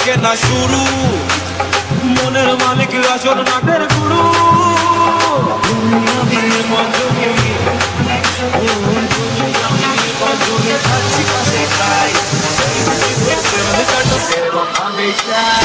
কেনা শুরু, মনের মালিক আসল নাটের গুরু। খাচ্ছি পাশে খাই,